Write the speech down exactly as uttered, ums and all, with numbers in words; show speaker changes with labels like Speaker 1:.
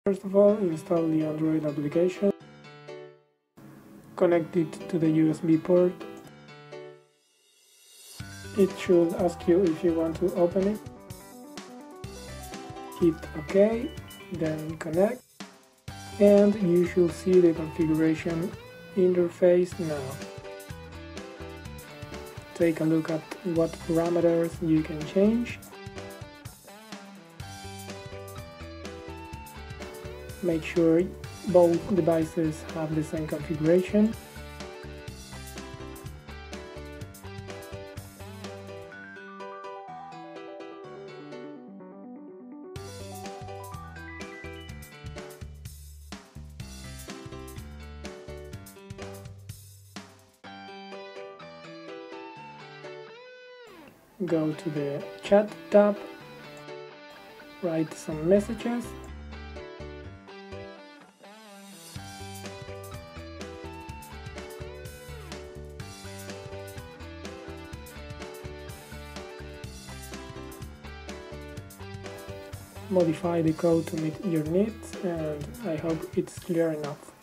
Speaker 1: First of all, install the Android application, connect it to the U S B port. It should ask you if you want to open it. Hit OK, then connect, and you should see the configuration interface now. Take a look at what parameters you can change. Make sure both devices have the same configuration. Go to the chat tab, write some messages, modify the code to meet your needs, and I hope it's clear enough.